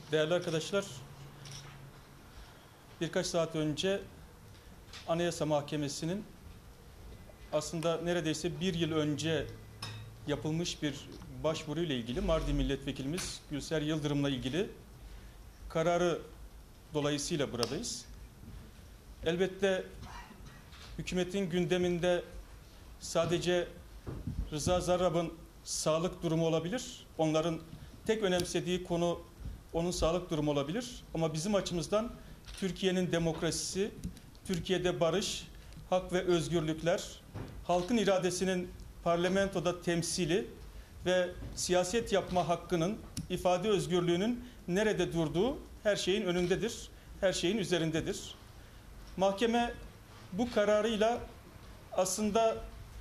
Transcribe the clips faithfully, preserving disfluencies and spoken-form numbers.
Değerli arkadaşlar, birkaç saat önce Anayasa Mahkemesi'nin aslında neredeyse bir yıl önce yapılmış bir başvuruyla ilgili Mardin Milletvekilimiz Gülser Yıldırım'la ilgili kararı dolayısıyla buradayız. Elbette hükümetin gündeminde sadece Rıza Zarrab'ın sağlık durumu olabilir. Onların tek önemsediği konu onun sağlık durumu olabilir. Ama bizim açımızdan Türkiye'nin demokrasisi, Türkiye'de barış, hak ve özgürlükler, halkın iradesinin parlamentoda temsili ve siyaset yapma hakkının, ifade özgürlüğünün nerede durduğu her şeyin önündedir, her şeyin üzerindedir. Mahkeme bu kararıyla aslında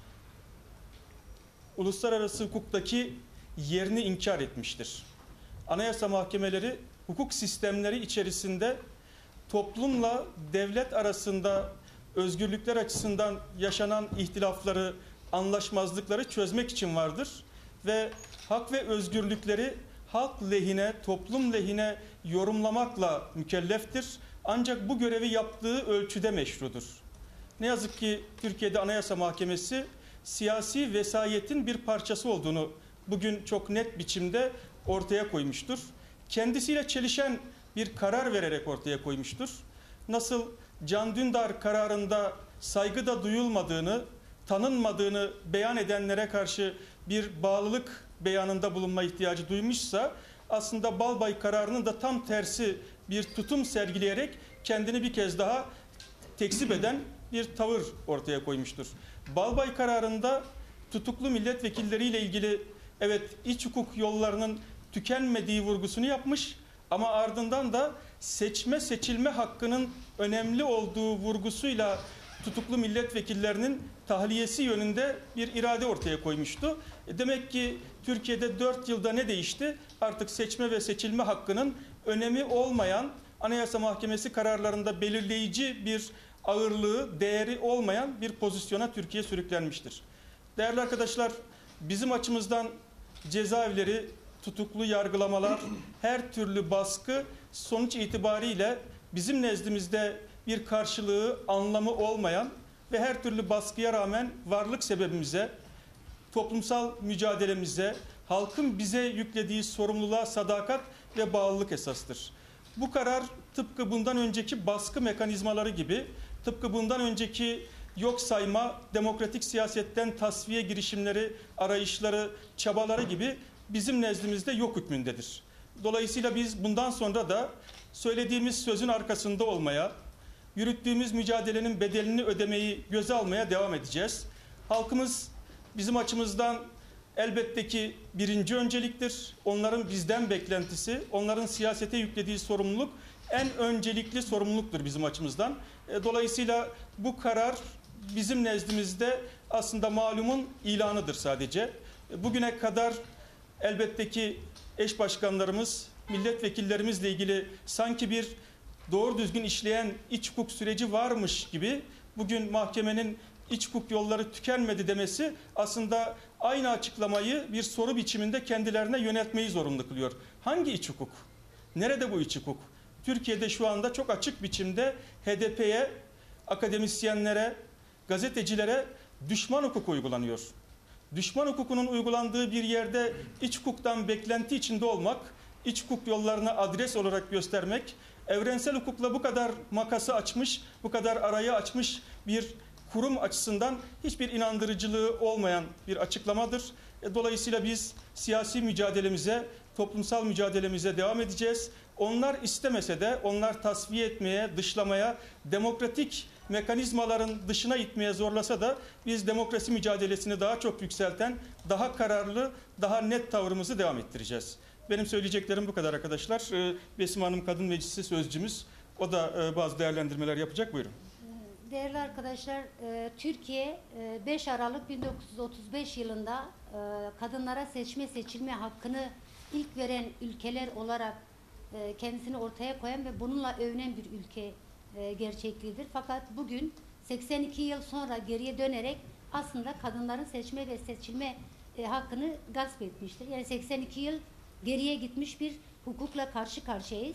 uluslararası hukuktaki yerini inkar etmiştir. Anayasa mahkemeleri hukuk sistemleri içerisinde toplumla devlet arasında özgürlükler açısından yaşanan ihtilafları, anlaşmazlıkları çözmek için vardır ve hak ve özgürlükleri halk lehine, toplum lehine yorumlamakla mükelleftir. Ancak bu görevi yaptığı ölçüde meşrudur. Ne yazık ki Türkiye'de Anayasa Mahkemesi siyasi vesayetin bir parçası olduğunu bugün çok net biçimde ortaya koymuştur. Kendisiyle çelişen bir karar vererek ortaya koymuştur. Nasıl Can Dündar kararında saygıda duyulmadığını, tanınmadığını beyan edenlere karşı bir bağlılık beyanında bulunma ihtiyacı duymuşsa, aslında Balbay kararının da tam tersi bir tutum sergileyerek kendini bir kez daha tekzip eden bir tavır ortaya koymuştur. Balbay kararında tutuklu milletvekilleriyle ilgili evet iç hukuk yollarının tükenmediği vurgusunu yapmış ama ardından da seçme seçilme hakkının önemli olduğu vurgusuyla tutuklu milletvekillerinin tahliyesi yönünde bir irade ortaya koymuştu. E demek ki Türkiye'de dört yılda ne değişti? Artık seçme ve seçilme hakkının önemi olmayan, Anayasa Mahkemesi kararlarında belirleyici bir ağırlığı, değeri olmayan bir pozisyona Türkiye sürüklenmiştir. Değerli arkadaşlar, bizim açımızdan cezaevleri, tutuklu yargılamalar, her türlü baskı sonuç itibariyle bizim nezdimizde bir karşılığı, anlamı olmayan ve her türlü baskıya rağmen varlık sebebimize, toplumsal mücadelemize, halkın bize yüklediği sorumluluğa sadakat ve bağlılık esastır. Bu karar tıpkı bundan önceki baskı mekanizmaları gibi, tıpkı bundan önceki yok sayma, demokratik siyasetten tasfiye girişimleri, arayışları, çabaları gibi bizim nezdimizde yok hükmündedir. Dolayısıyla biz bundan sonra da söylediğimiz sözün arkasında olmaya, yürüttüğümüz mücadelenin bedelini ödemeyi göze almaya devam edeceğiz. Halkımız bizim açımızdan elbette ki birinci önceliktir. Onların bizden beklentisi, onların siyasete yüklediği sorumluluk en öncelikli sorumluluktur bizim açımızdan. Dolayısıyla bu karar bizim nezdimizde aslında malumun ilanıdır sadece. Bugüne kadar elbette ki eş başkanlarımız, milletvekillerimizle ilgili sanki bir doğru düzgün işleyen iç hukuk süreci varmış gibi bugün mahkemenin iç hukuk yolları tükenmedi demesi aslında aynı açıklamayı bir soru biçiminde kendilerine yöneltmeyi zorunlu kılıyor. Hangi iç hukuk? Nerede bu iç hukuk? Türkiye'de şu anda çok açık biçimde H D P'ye, akademisyenlere, gazetecilere düşman hukuku uygulanıyor. Düşman hukukunun uygulandığı bir yerde iç hukuktan beklenti içinde olmak, iç hukuk yollarını adres olarak göstermek, evrensel hukukla bu kadar makası açmış, bu kadar arayı açmış bir kurum açısından hiçbir inandırıcılığı olmayan bir açıklamadır. Dolayısıyla biz siyasi mücadelemize, toplumsal mücadelemize devam edeceğiz. Onlar istemese de, onlar tasfiye etmeye, dışlamaya, demokratik mekanizmaların dışına itmeye zorlasa da biz demokrasi mücadelesini daha çok yükselten, daha kararlı, daha net tavrımızı devam ettireceğiz. Benim söyleyeceklerim bu kadar arkadaşlar. Besim Hanım Kadın Meclisi Sözcümüz, o da bazı değerlendirmeler yapacak. Buyurun. Değerli arkadaşlar, Türkiye beş Aralık bin dokuz yüz otuz beş yılında kadınlara seçme seçilme hakkını ilk veren ülkeler olarak kendisini ortaya koyan ve bununla övünen bir ülke gerçekliğidir. Fakat bugün seksen iki yıl sonra geriye dönerek aslında kadınların seçme ve seçilme hakkını gasp etmiştir. Yani seksen iki yıl geriye gitmiş bir hukukla karşı karşıyayız.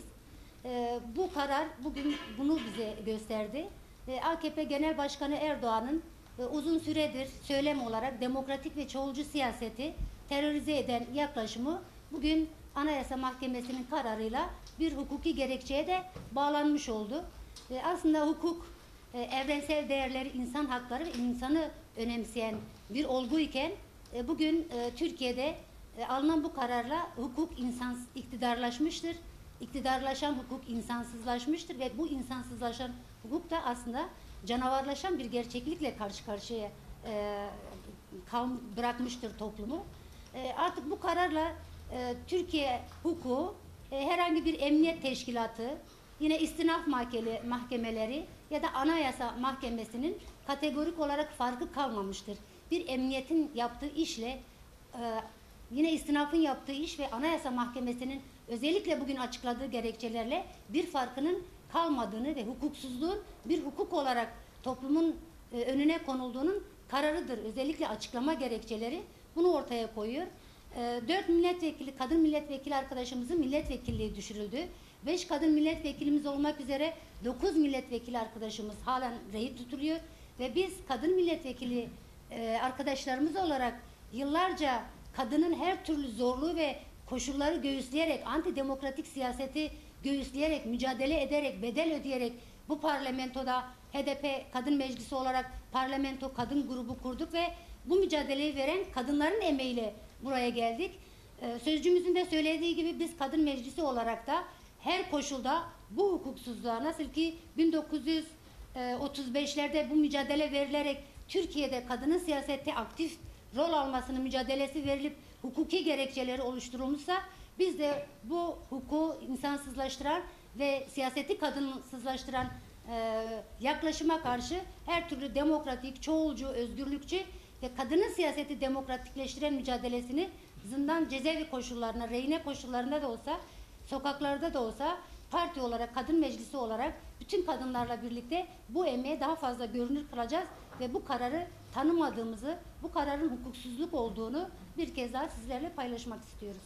E, bu karar bugün bunu bize gösterdi. E, A K P Genel Başkanı Erdoğan'ın e, uzun süredir söylem olarak demokratik ve çoğulcu siyaseti terörize eden yaklaşımı bugün Anayasa Mahkemesi'nin kararıyla bir hukuki gerekçeye de bağlanmış oldu. E, aslında hukuk e, evrensel değerleri, insan hakları ve insanı önemseyen bir olguyken e, bugün e, Türkiye'de e, alınan bu kararla hukuk insan iktidarlaşmıştır. İktidarlaşan hukuk insansızlaşmıştır ve bu insansızlaşan hukuk da aslında canavarlaşan bir gerçeklikle karşı karşıya e, kal bırakmıştır toplumu. E, artık bu kararla e, Türkiye hukuku e, herhangi bir emniyet teşkilatı, yine istinaf mahkeme, mahkemeleri ya da Anayasa Mahkemesi'nin kategorik olarak farkı kalmamıştır. Bir emniyetin yaptığı işle e, yine istinafın yaptığı iş ve Anayasa Mahkemesi'nin özellikle bugün açıkladığı gerekçelerle bir farkının kalmadığını ve hukuksuzluğun bir hukuk olarak toplumun e, önüne konulduğunun kararıdır. Özellikle açıklama gerekçeleri bunu ortaya koyuyor. E, dört milletvekili, kadın milletvekili arkadaşımızın milletvekilliği düşürüldü. Beş kadın milletvekilimiz olmak üzere dokuz milletvekili arkadaşımız halen rehin tutuluyor. Ve biz kadın milletvekili e, arkadaşlarımız olarak yıllarca kadının her türlü zorluğu ve koşulları göğüsleyerek, antidemokratik siyaseti göğüsleyerek, mücadele ederek, bedel ödeyerek bu parlamentoda H D P Kadın Meclisi olarak parlamento kadın grubu kurduk ve bu mücadeleyi veren kadınların emeğiyle buraya geldik. Ee, sözcümüzün de söylediği gibi biz kadın meclisi olarak da her koşulda bu hukuksuzluğa, nasıl ki bin dokuz yüz otuz beşlerde bu mücadele verilerek Türkiye'de kadının siyasette aktif rol almasının mücadelesi verilip hukuki gerekçeleri oluşturulmuşsa biz de bu hukuku insansızlaştıran ve siyaseti kadınsızlaştıran e, yaklaşıma karşı her türlü demokratik, çoğulcu, özgürlükçü ve kadının siyaseti demokratikleştiren mücadelesini zindan cezaevi koşullarına, rehine koşullarında da olsa, sokaklarda da olsa parti olarak, kadın meclisi olarak bütün kadınlarla birlikte bu emeğe daha fazla görünür kılacağız ve bu kararı tanımadığımızı, bu kararın hukuksuzluk olduğunu bir kez daha sizlerle paylaşmak istiyoruz.